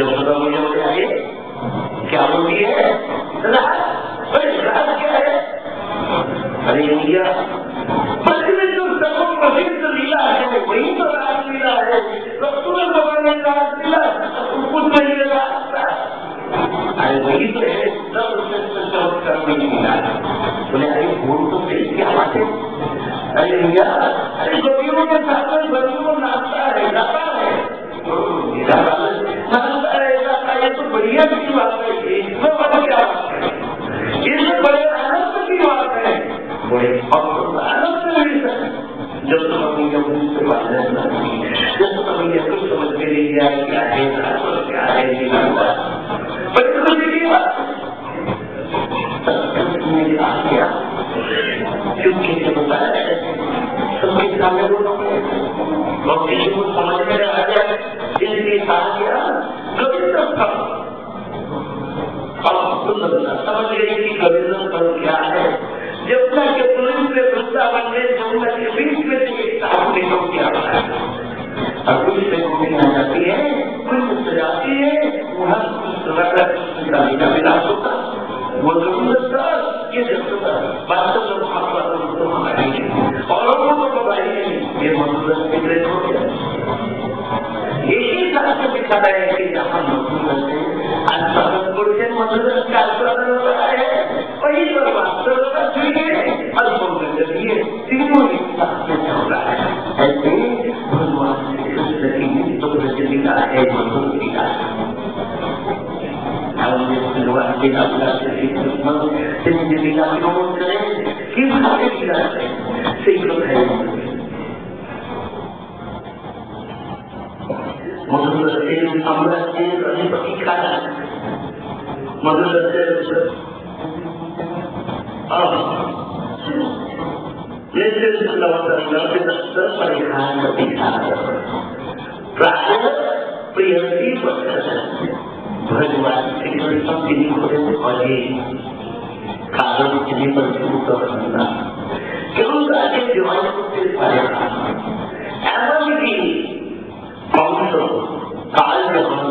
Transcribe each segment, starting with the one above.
जब सदा मुझे बोले आगे क्या बोलती है, राज क्या है? अरे भैया पश्चिमी जो सर्व प्रसिद्ध लीला है वही तो रासलीला है। तुरंत बताने रासलीला कुछ नहीं रास्ता, अरे वही तो है चमत्कार नहीं मिला। बोले अरे बोल तो सही क्या बात है? अरे भैया अरे गरीबों के साथ में गरीबों नाचता है गाता है, ये तो बढ़िया की बात है, इसमें बड़ी क्या बात है, इसमें बड़े आनंद की बात है, बड़े आनंद मिल सकते। जब तक अपनी से बात नहीं, जब तक अपनी कुछ समझ में नहीं आया क्या है क्या है क्योंकि सबके सामने और किसी को समझ में आ जाए इसलिए कहा गया कविता था। अब समझ गए कि कविता पर क्या है। जमुना के पुलिस में वृंदावन में जमुना के बीच में से एक सामने को क्या है और कुछ से घूमने आ जाती है, कुछ सजाती है, वहाँ कुछ विलास होता वो जरूरत ये जरूरत वास्तव में और वो तो बताइए नहीं, ये मधुरस के लिए हो गया। यही तरह से दिखा रहा है कि जहाँ मधुरस है मधुरस का आस्वादन हो रहा है, वही पर वास्तव है तीनों एक साथ में चल रहा है। ऐसे भगवान श्री कृष्ण की तो प्रचलिता है मधुर लीला भगवान श्री कृष्ण किन्हीं को और ये कारण किन्हीं पर शुरू कर रहा क्यों आगे जवान से पाएगा एवं की कंस काल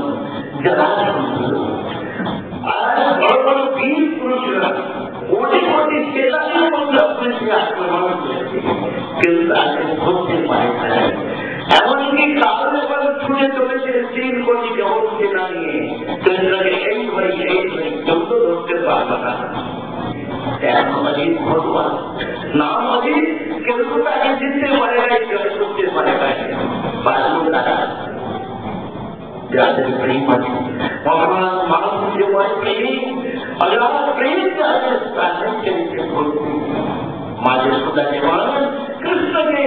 आज बड़े वीर पुरुष मोटी मोटी सेना अपने से आक्रमण क्यों आगे खुद से पाएगा एमनकी काल पर छुटे चले चीन को गौर देना नहीं है तो एक भाई तुम तो दोस्त बात बता अजीत भगवान नाम अजीत केवलता के जिससे मरेगा उससे मरेगा बाद जाते प्रेम मानव जो अगर आप प्रेम के माझे सुधा जवान कृष्ण के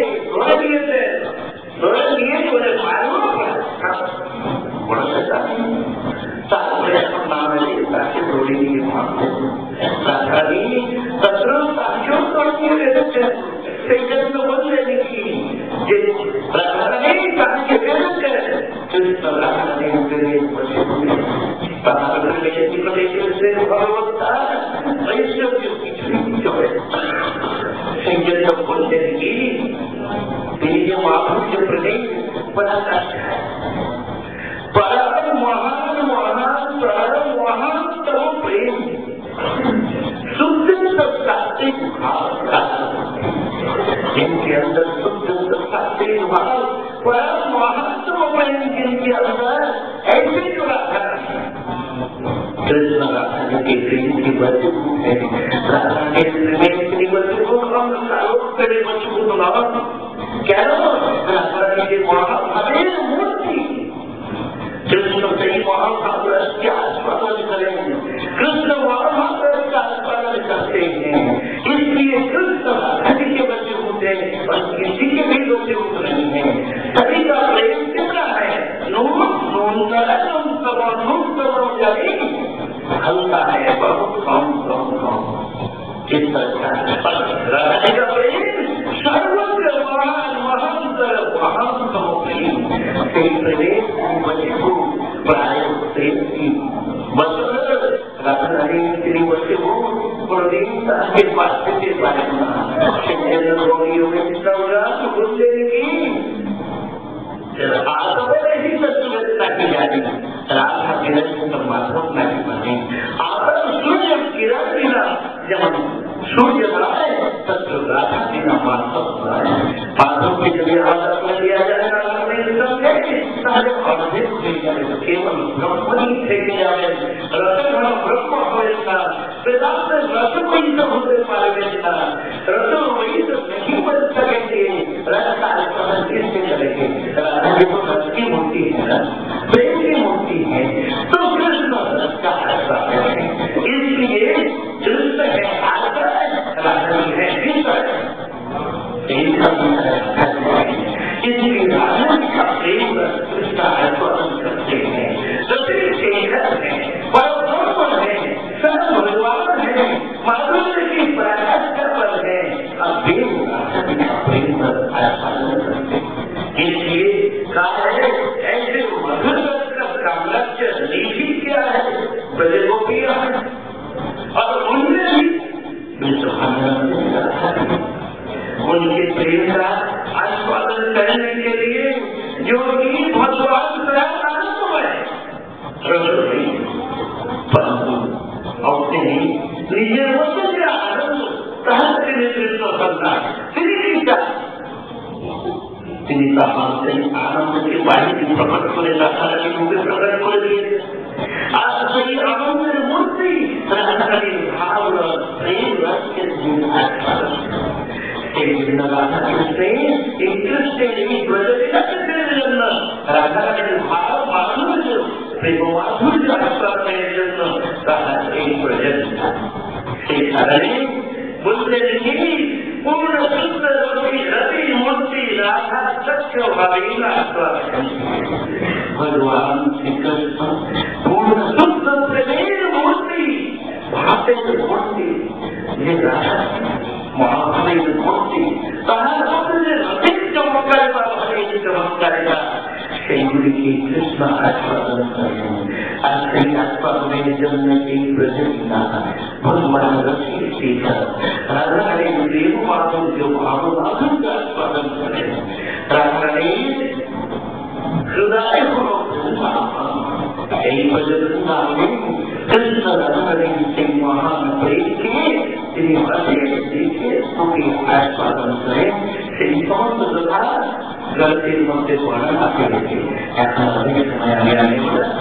बड़ा कष्ट है। परम महान महान परम महान तम प्रेम शुद्ध सात्विक भाव जिनके अंदर शुद्ध सात्विक भाव परम महात्म प्रेम जिनके अंदर ऐसे जुड़ा था कृष्ण राधा के प्रेम की वजह है राधा के प्रेम की वजह को हम सालों के वजह क्या महाभावे मूर्ति कृष्ण सही महाभारत के आस्वादन करेंगे कृष्ण महाभारत का आस्वादन करते हैं इसलिए कृष्ण राधा के बच्चे होते हैं और किसी के भी बच्चे होते नहीं है। सभी का प्रेम कितना है हल्का है बहुत कम किस तरह का प्रेम सर्वत्र महान महांतर महानतम प्रेम प्रवेश प्राय प्रेम की के पास के बारे में रोगियों में कितना होगा घुस देने की ही सत्सुता की जा रही राधा केवल ब्रह्म ही থেকে যাবেন, রসঘন ব্রহ্ম হবেন না, वेदांत रसमयी तो होते पाएंगे ना, रसमयी तो नहीं बन सकेंगे, रस का आस्वादन किससे करेंगे? राधा जी तो रस की मूर्ति है ना, प्रेम की मूर्ति है, तो कृष्ण रस का आस्वादन है, इसलिए कृष्ण है आस्वादन, राधा जी है विषय, इसलिए राधा जी का प्रेम रस कृष्ण का आस्वादन करते हैं, सभी शेखर है, परब्रह्म है, सब भगवान है, माधुर्य की प्रार्थना पर है, अब देव राधा जी का प्रेम रस आस्वादन करते हैं, इसलिए कहा है ऐसे मधुर रस का साम्राज्य निधि क्या है? ब्रजगोपियां है, और उनमें भी उनके प्रेम का आस्वादन करने के लिए जो कि भगवान स्वयं आनंदमय रसोई परंतु अपने निजे वचन आनंद सहस्त्र नेतृत्व करता তিনি তাহাদের আনন্দকে বাড়িতে প্রকট করে রাধারানীর মুখে প্রকট করে দিয়েছে। আর সেই আনন্দের মধ্যে রাধারানীর ভাব রস প্রেম রসকে আস্বাদন সেই জন্য রাধাকৃষ্ণে এই কৃষ্ণের এই ব্রজলীলাকের জন্য রাধারানীর ভাব মাধুর্য প্রেম মাধুর্য আস্বাদনের জন্য রাধা এই ব্রজলীলা সেই কারণে বললেন কি पूर्ण शुद्ध रति मूर्ति राधा सत्य भावेला भगवान श्री कृष्ण पूर्ण शुद्ध प्रेम मूर्ति भावे मूर्ति ये राधा महाभावे मूर्ति रति चमत्कार चमत्कार का সেইগুলি কি কৃষ্ণ আস্বাদন করেন। আর সেই আস্বাদনের জন্য এই ব্রজলীলা ভগবান রসিক শিখা রাধারানীর প্রেম মাধুর্য ভাব মাধুর্য আস্বাদন করেন। রাধারানীর হৃদয় হল এই ব্রজলীলা কৃষ্ণ রাধারানীর সেই মহান প্রেমকে তিনি হসে দেখে সুখে আস্বাদন করেন। সেই সমস্ত কথা গল্পের মধ্যে বর্ণনা আছে এখন অনেক সময় আমি আগে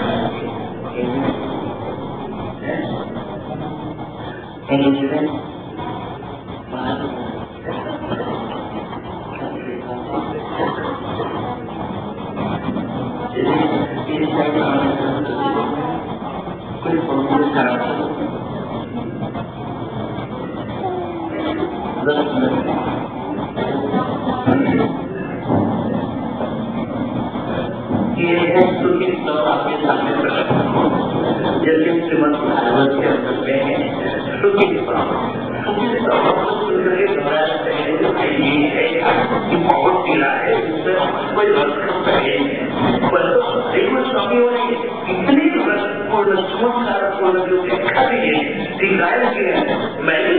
ये है सुखी तो आपके सामने प्रकट जैसे श्रीमद् भागवत के अंदर में है सुखी बहुत पीड़ा है जिसमें कोई रसम है स्वामियों ने इतनी रसपूर्ण चमत्कारपूर्ण जो व्याख्या दी है दिखाया गया मैंने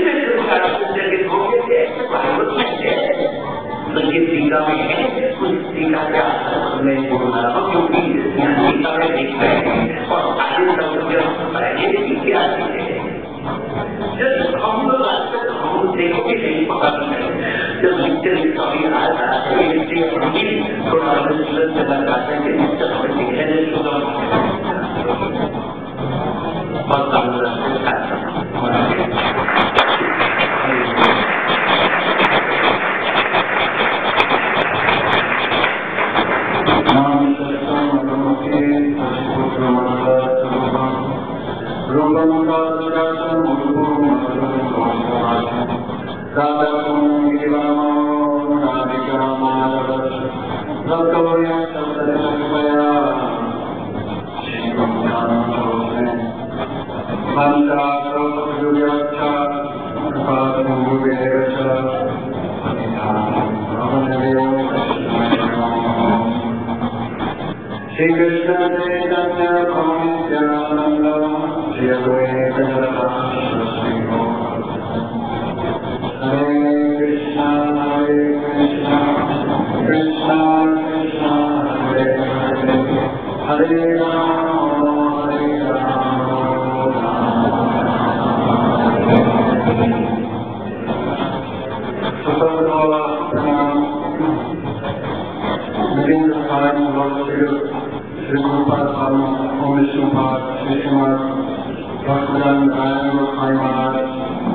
भागवत में है तो ये टीका में है उस टीका के आधार में बोलना क्योंकि यहाँ टीका में देख रहे हैं और आगे तक पहले क्या है जब हम लोग आज तक हम देखोगे नहीं पकड़ रहे जब नित्य स्वामी आया हम भी थोड़ा अनुशीलन से लगाते हैं नित्य हमें दिखने शुरू और श्री कृष्ण चैतन्य प्रभु नित्यानंद श्री अद्वैत हरे Krishna Krishna Krishna Hare Hare Hare Ram Shri Gurupad Vishnupada, Vishnumat, Bhaktivedanta Narayan Maharaj,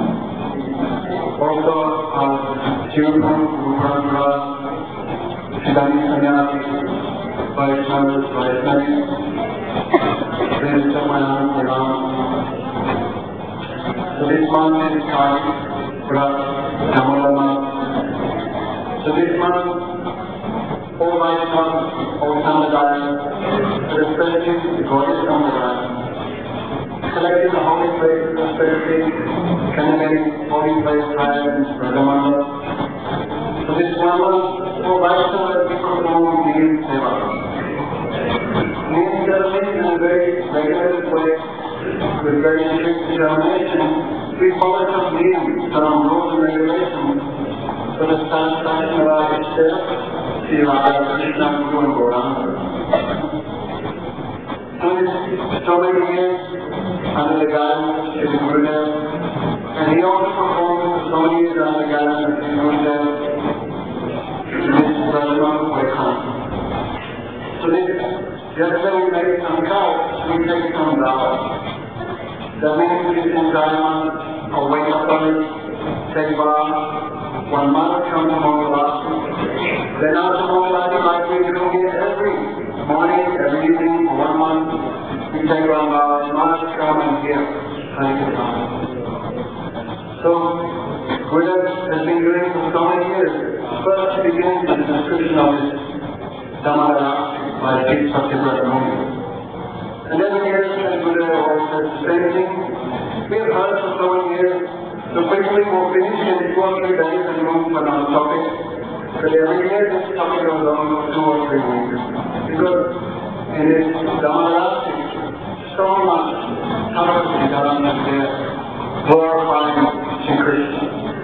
also Children, Ruparandra, Siddhani Sanyasi, Vaishnavas, Vaishnavis, Vishnumayanam, Puram. So this month is starting for us, Damodar. So this month, all Vaishnavas, all Sampradayas, especially the Gaudiya Sampradaya, selecting the holy places, especially Kanagari, holy place, and Radhamanda. So this one month, all Vaishnavas perform Neem Seva. Neem Seva is a very regulated place with very strict determination. We follow some Neem, some rules and regulations for the satisfaction of our Ishtar, Sri Radha, Krishna, Guru, and Gauranga. So many years under the guidance of Sri Gurudev, and he also performed for so many years under the guidance of Sri Gurudev. This is Rajamana Vaikam. So yesterday we made some cows, we take some vows. That means we can Rajamana or wake up early, take vows. One month comes Mangalasana. Then after Mangalasana, like we do here every morning, every evening, for 1 month, we take one vow, Manas come and hear Harinam. So, Gurudev has been doing for so many years. First he begins with the description of this Damodar by Sri Satyavrata Muni. And then we hear that Gurudev always says the same thing. We have heard for so many years. So quickly we'll finish in 2 or 3 days and move on our topic. But every year this topic goes on for 2 or 3 weeks. Because in this Damodar, so much time to be done and there glorifying Sri Krishna.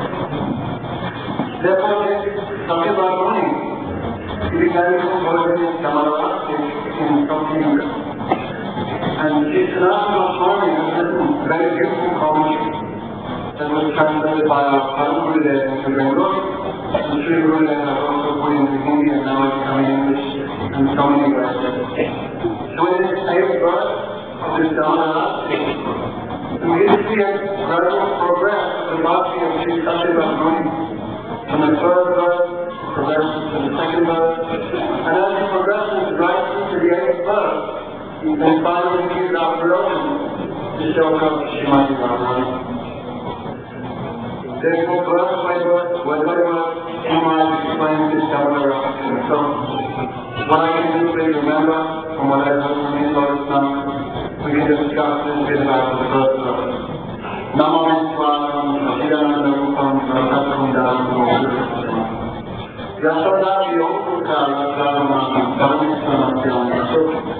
Therefore this Satyavrata Muni, he began to work in Damodar in Kampiya. And Sri Sanatana Goswami has written very beautiful commentary that was translated by our Gurudev into Bengali, and Sri Gurudev has also put into Hindi, and now it's coming in English and so many verses. So in this 8th verse of this Damodar, we see a gradual progress of the bhakti of Sri Satyavrata Muni. From the 3rd verse, progresses to the 2nd verse, and as he progresses right through to the 8th verse, then finally he gives our devotion to Shloka Srimati Radharani. Therefore, verse by verse, word by word, Srimati explains this Damodar. So, what I can do is remember from what I've heard from his Lord now, we can discuss a little bit about the first verse. Namo Vishwanam, Sachidananda Rupam, Sarasatvam Dharam, Yasoda Yokuka, Yasaramam, Paramiswaram, So,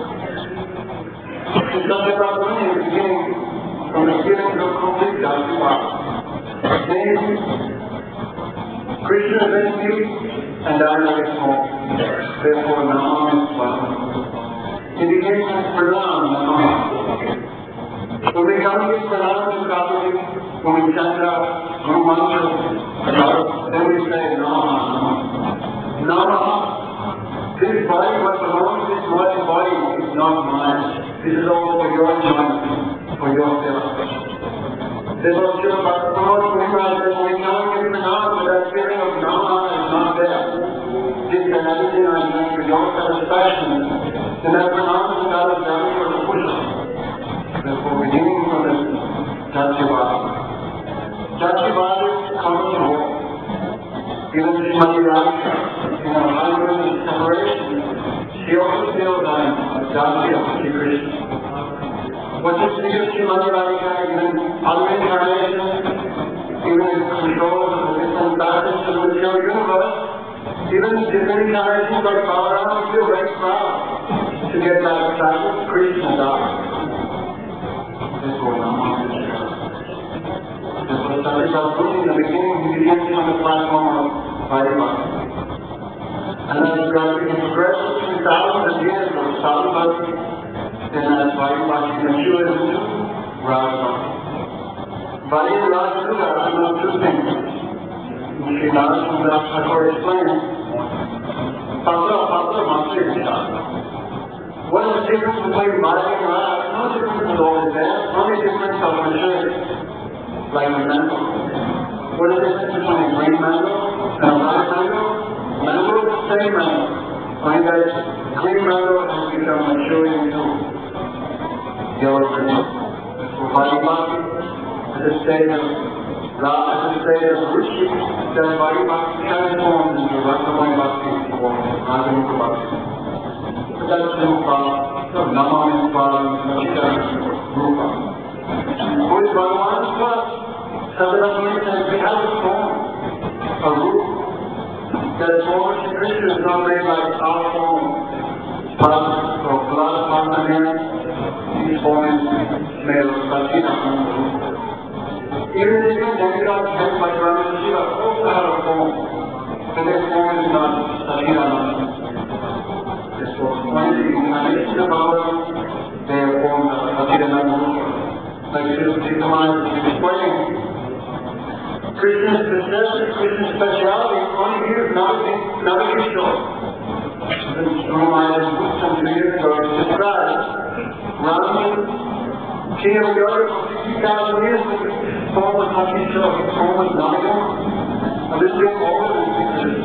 it's not about running the beginning from the feeling of complete Dhyasa. Then, Krishna is you and I is home. Therefore, Nama is one. He begins with Pranam, Nama. So we come to Pranam to Kapali, when we chant our Guru Mantra, then we say Nama, Nama. Nama. This body, what belongs to this body, is not mine. This is all for your enjoyment, for your service. Therefore, Srila Bhaktivinoda Maharaj says, when we come to Pranam, but that feeling of Nama is not there. This and everything I'm doing for your satisfaction, then that Pranam is not as value for the Puja. Therefore, beginning from the Jatyavada. Jatyavada comes to war. Even Srimati Radhika, in her husband and separation, she also feels a Jati of Sri Krishna. What is Srimati Radhika, even other incarnations, even in control of the different facets of the material universe, even different incarnations like Balarama feel very proud to get that status of Krishna Dada. Therefore, Nama is Krishna. Therefore, Satyavrata Muni, in the beginning, he begins on the platform of Vairava. And then he progresses through thousands of years of Sadhu then as Vairava matures into Radha. Vairava and Radha are not two things. Sri Narasundar Thakur explains, Patra Matra Matra. What is the difference between body and life? No difference at all is there. Only difference of maturity. Like a mango. What is the difference between a green mango and a white mango? Mango is the same mango. Only that green mango has become mature into yellow green. For body bhakti, at the state of Rishi, that body bhakti transforms into Rasamaya bhakti form, Rasamukha bhakti. But that's the Rupa, Nama-Rupa, Chita Rupa. Who is Bhagavan's class? Sadhana says we have a form, a root. That form of Krishna is not made like our form, or Pradipana. Each form is made of Satina. Even the demigods held by Brahma Shiva also have a form, but their form is not Satina. When the incarnation of Bhagavan, their forms are Satina. Like Srila Chaitanya is explaining, Krishna's success, Krishna's speciality, only here, Navakishore. Ramayana some 2 years ago described Rama, king of Yoga for 60,000 years, with the form of Navakishore, his form was Navakishore. And this is all of this.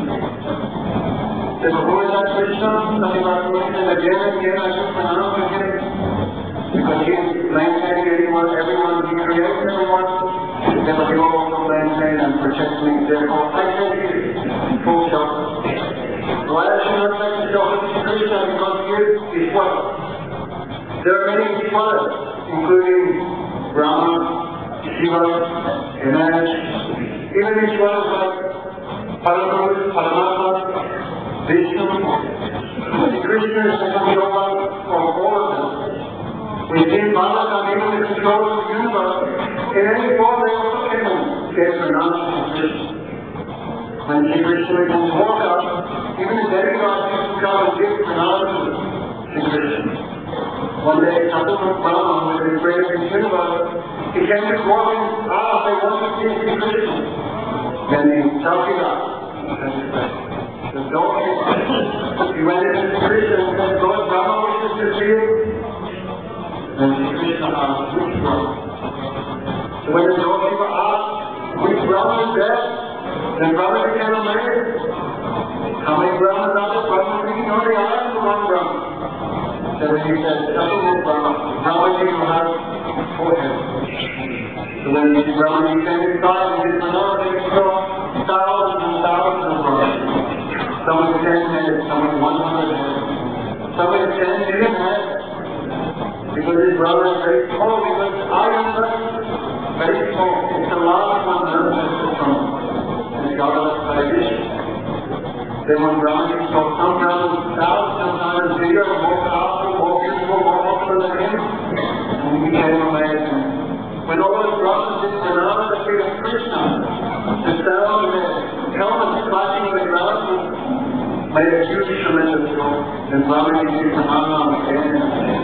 If who is that Krishna? Something about Krishna, and again and again I should pronounce again. Because he is maintaining everyone, he creates everyone. Therefore, he will also maintain and protect me. Therefore, I take you full shelter. Why I should not take the shelter of Krishna? Because here is what? There are many Ishwaras, including Brahma, Shiva, Ganesh, even Ishwaras like Paramatma, Vishnu. Krishna is the controller of all of them. We see Bhagavad able to control the universe. In any form, they also gave pronouncement to Krishna. When Sri Krishna becomes walk up, even the demigods used to come and give pronouncement to Krishna. One day, Chaturmukh Brahma, who was the greatest universe, he came to walking, they want to see Sri Krishna. Then he shouted out, the door he went into Krishna and said, Lord Brahma wishes to see you. And Sri Krishna asked, which Brahma? So when the Yogiva asked, which Brahma is there? Then Brahma became amazed. How many Brahmas are there? Brahma speaking only I am the one Brahma. So when he said, Chaturmukh Brahma, Brahmaji will have 4 heads. So when Brahmaji came inside and did Manora, he saw thousands and thousands of Brahmas. Some with 10 heads, some with 100 heads, some with 10 million heads. Because his brother is very small, because I am very small. It's the last one manifested from the God of salvation. Then when Brahma saw some Brahmas sometimes bigger, more powerful, more beautiful, more popular than him, and he became amazed. When all those Brahmas did pronounce the feet of Krishna, the sound of their helmets clashing on the ground made a huge, tremendous noise. Then Brahma used to hang on again and again.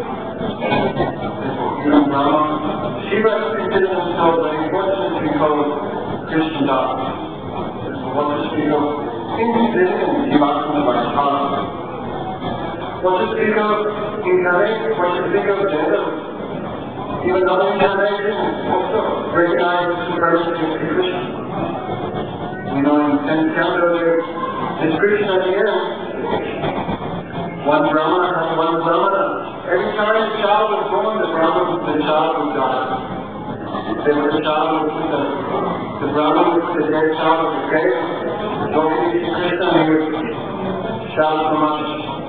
Brahma, Shiva considers himself very fortunate to be called Krishna Das. What to speak of insignificant Jivatma Vaishnava? What to speak of incarnation? What to speak of gender? Even non-incarnation also recognize the supremacy of Krishna. We know in 10th chapter there is Krishna at the end. One Brahmana has one Brahmana. Every time a child was born, the child would die. Then the child would put the Brahman would put the dead child in the grave, go to Krishna, and he would shout so much.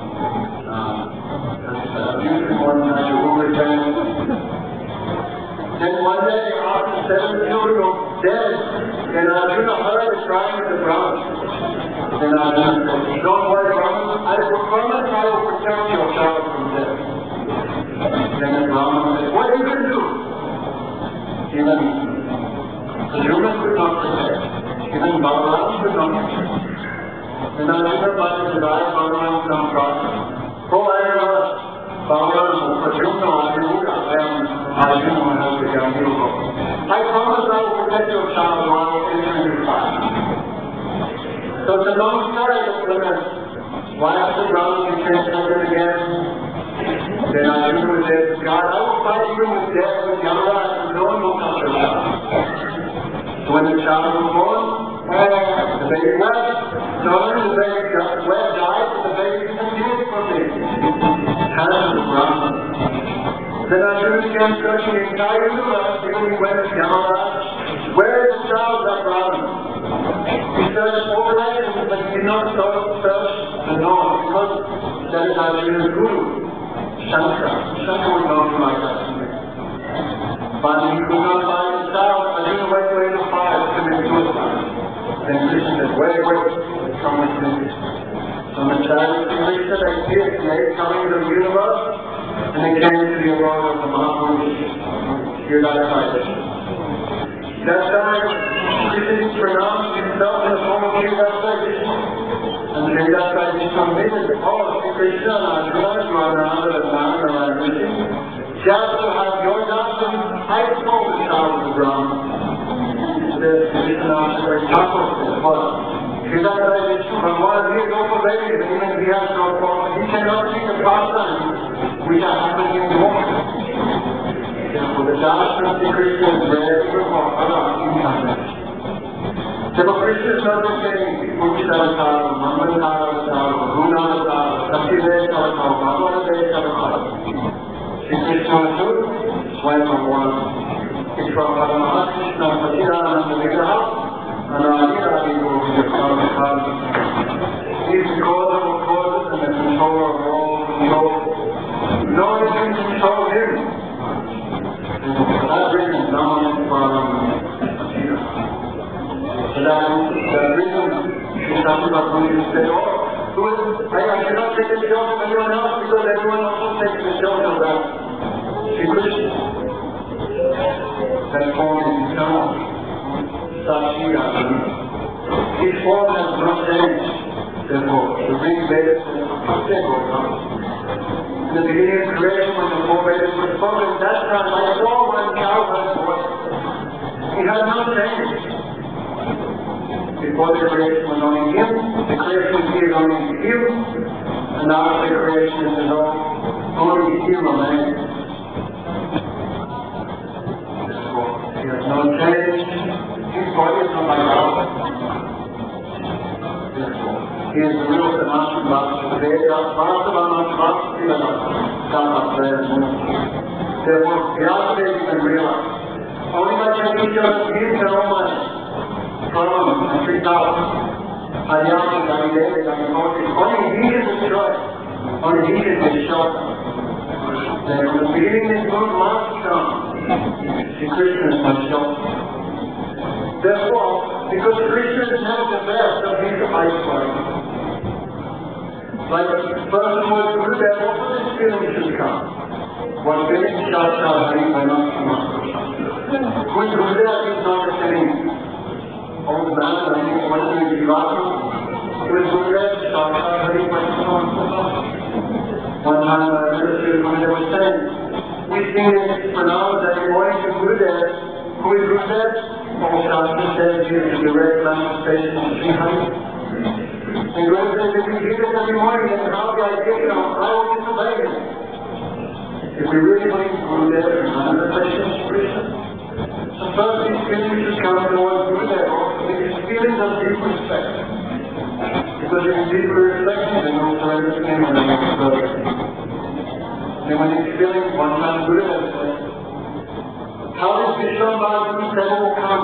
Then one day, after 7 children were dead, then Arjuna heard the crying of the Brahman. Then Arjuna said, don't worry, Brahman, I will promise I will protect your child from death. Then the Brahman said, what are you going to do? Even Arjuna could not protect. Even Bhagavan could not protect. Then Arjuna said, I, Bhagavan, come process. Oh, I am Bhagavan, Arjuna, I am Arjuna, I have become Yoga. I promise I will protect your child while entering your fire. So it's a long story of why after Brahma he translated again. Then Arjuna says, God, I will fight even with death, with Yamaraj, and no one will touch your child. So when the child was born, the baby wept. Not only the baby died, but the baby disappeared from the hands of the Brahman. Then Arjuna began searching the entire universe, even he went to Yamaraj. Where is the child of that Brahman? He searched all directions, but he did not search the north, because that is Arjuna's guru, Shankara. Shankara was known for like that. But he could not find the child. Arjuna went away to fire to commit suicide. Then Krishna said, wait, someone's missing. So the child of Krishna, they see it, they coming to the universe, and they came to the abode of the Mahapurush, Hirdaya. That time, Krishna pronounced himself in the form of Hirdaya Vishnu. And Hirdaya Vishnu admitted, oh, Krishna and Arjuna, you are none other than Narayana Rishi. Just to have your darshan, I told the child of the Brahman. There's Krishna very tough as well. Hirdaya Vishnu, Bhagavan, he is also very, even he has no form, he cannot see the pastime which are happening in the world. Therefore, the darshan of Krishna is very good for other incarnations. Therefore, Krishna is not just saying, Purush Avatar, Mangal Avatar, Guna Avatar, Satyadev Avatar, Bhagavadev Avatar. Krishna is good, while Bhagavan is from Paramahansa, Satyananda Vigraha, and Adhiradi Govinda is the cause of all causes and the controller of all control. No one can control him. That reason, Naman Param Atira. For that reason, Sri Satyaprabhu said, I cannot take the job of anyone else because everyone else takes the job of that Sri Krishna. That form is eternal. Satya. His form has not changed. Therefore, the big Vedas in the beginning of creation, when the four Vedas were spoken, that time I saw one cow had voice. He had not changed. Before the creation was only him, the creation appeared only him, and now the creation is dissolved, only he remains. Therefore, he has no change. His body is not like ours. Therefore, he is the real Samasya Bhakti Veda, Bhakti Therefore, Vyasa can realize, only by taking care of his and all my problems and 3,000, Adhyasa, Adhyasa, only he can destroy, only he can destroy. Then from the beginning, this good last come, Sri Krishna is my shelter. Therefore, because Krishna is not the best of his ice. Like the person who is good at also this feeling should come. One feeling Shasha Hari by not too much. Who is good at is not a feeling. Old man, I think one thing is Jivaka. Who is good at Shasha Hari by not too much. One time I heard Sri Gurudev was saying, we sing it pronounced every morning to Gurudev. Who is Gurudev? All Shastra says here is the direct manifestation of Sri Hari. And God says, if we hear this every morning, then how do I get it on? I will disobey him. If we really believe Gurudev is manifestation of Krishna, so first these feelings should come towards Gurudev, also these feelings of deep respect. Because if you deeply respect him, then you'll surrender to him and then you'll serve him. And when these feelings, one time Gurudev says, how does Vishwambhara will come?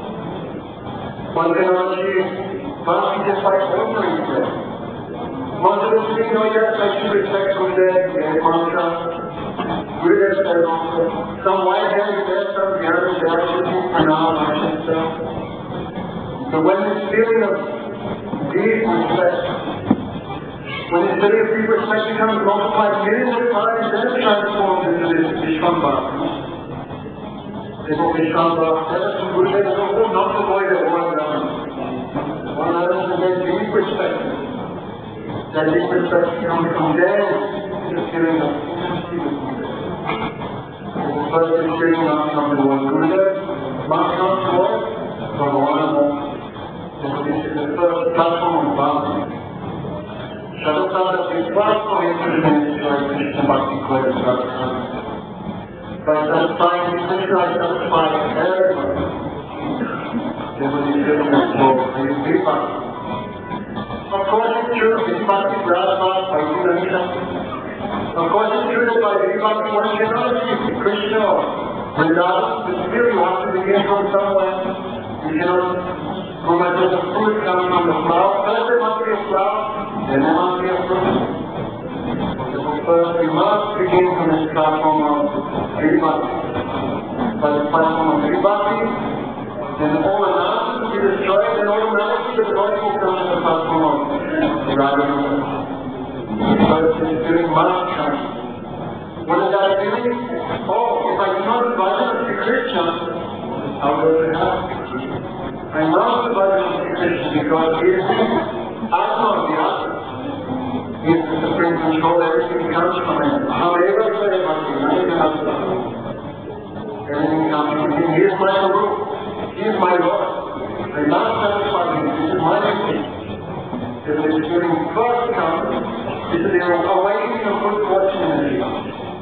One cannot achieve. First, we just like ordinary prayer. Most of us think, oh yes, I should respect Gurudev, the mantra. Gurudev says also, some white hair is there, some hair is there, should be pronounced, I should say. So when this feeling of deep respect, when this feeling of deep respect becomes multiplied millions of times, then it transforms into this Vishwambhara. Therefore, Vishwambhara says to Gurudev, not to avoid the world government. One another to get deep respect. That deep respect comes from there to the feeling of intimacy with Gurudev. The first is feeling not from the word Gurudev, must come towards Bhagavan. This is the first platform of Bhakti. Shadasada is first of interest in Krishna Bhakti Kodaswara. By satisfying Krishna, I satisfy everyone. There will be different flow for you people. Of course, it's true that Bhakti Prabhupada, Bhakti Ganesha. Of course, it's true that by Bhakti one cannot see Krishna or Vrindavan, but still you have to begin from somewhere. You cannot go by the fruit coming from the flower. First there must be a flower, then there must be a fruit. So first we must begin from this platform of Bhakti. By the platform of Bhakti, then all the nonsense will be destroyed, and automatically the body will come to the platform of Radha. But it's doing must come. What is that doing? Oh, if I cannot invite Sri Krishna, how does it happen? I must invite Sri Krishna because he is Atma of the Atma. He is the supreme control, everything comes from him. However, everything comes from him. He is my Guru. He is my Lord. I must satisfy him. This is my mission. If it is during first come, this is the awakening of good fortune in the life.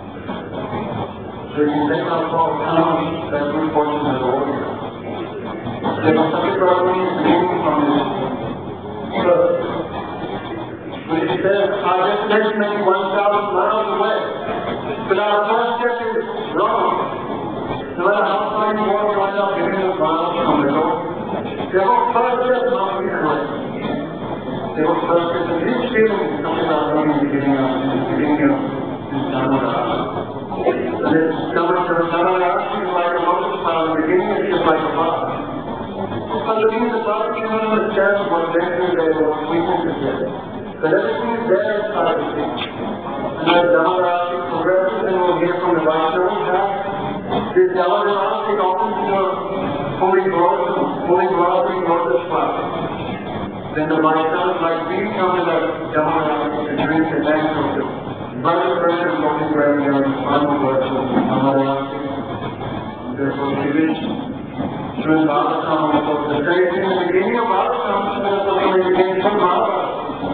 So you can take out all count that good fortune has already come. There was such a problem beginning from this birth. When he says, our destination may be 1,000 miles away, but our first step is wrong. No matter how far you walk, you end up getting a mile from the door. Your first step must be correct. Your first step is each feeling is something about knowing the beginning of this Dhammarasa. And this Dhammarasa is like a lotus flower. The beginning is just like a flower. But the means the flower cannot understand what density there is, what sweetness is there. But everything is there inside the thing. And as Dhammarasa progresses, and we'll hear from the Vaishnavas, this Dhammarasa often to a fully blossoming lotus flower. Then the Vaishnavas like these come to that Dhammarasa to drink the nectar of the blood pressure of lotus flower in the final words of Dhammarasa. Therefore, we reach Srimad Bhagavatam also. The very thing in the beginning of Bhagavatam is something that begins from Bhagavatam.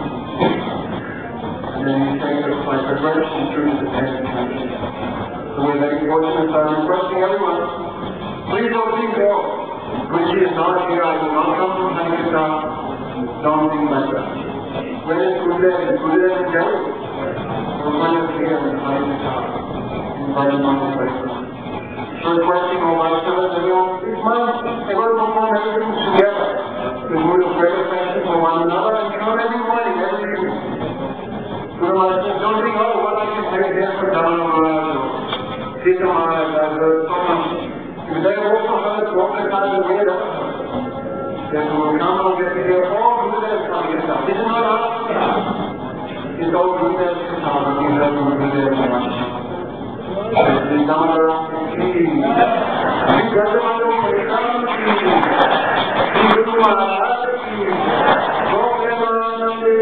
And then you take it by progression through the end. So we're very fortunate. So I'm requesting everyone, please don't think, oh, Guruji is not here, I will not come from Sankirtan. Don't think like that. Where is Gurudev? Is Gurudev in Delhi? We're going to see him in Sankirtan. Invite him on the place. So requesting all Vaishnavas, everyone, please mind, everyone perform everything together. The mood of great affection for one another and come every morning, every evening. Guru Maharaj says, don't think, oh, what I can say here for Dhamma Maharaj or Sita Maharaj, I've heard so much. If they also heard broken times the way it was. Then we will come and get to hear, oh, Gurudev is coming to us. This is not us. It's all Gurudev is coming. We heard from Gurudev Maharaj. This is Dhammarasa ki. Sri Gandhamaro Parikram ki. Sri Guru Maharaj ki. Govindanande.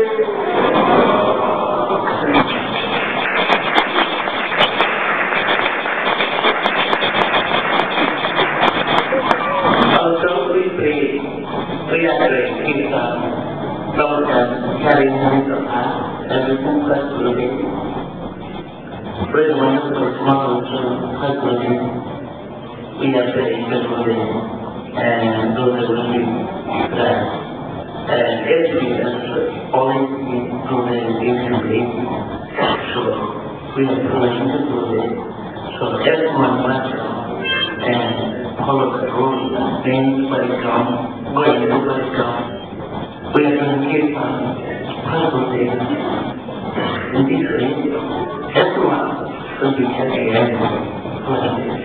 Also, we pray, reiterate Kirtan, Prabhupada, carrying hands of us, and we focus to the day. Pray the wonderful small husband. We are praying to the day, and those are the prayers. And every day, always through the day. So, we are praying to the day. So, everyone must and follow the rules, names by ground, going to by ground. We are going to keep on possibly in this way. Everyone will be happy and for this.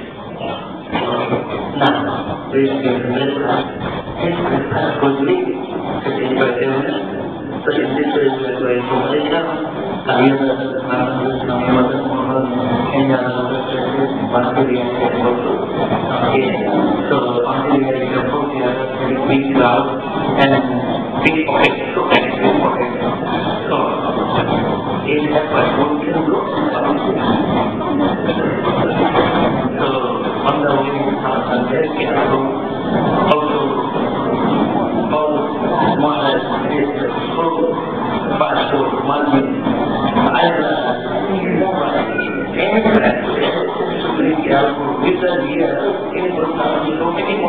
Now, we are going to let us take the path quickly, taken by illness. So in this way, we are going to make up. Kami adalah manusia yang mohon and other places, one to the end also. Okay, so on the end of the other very big cloud and big pocket, so big pocket. So in that way, one can go. So on the way and there can also all more or less is full passport 1 minute. with the real in Buddha, so many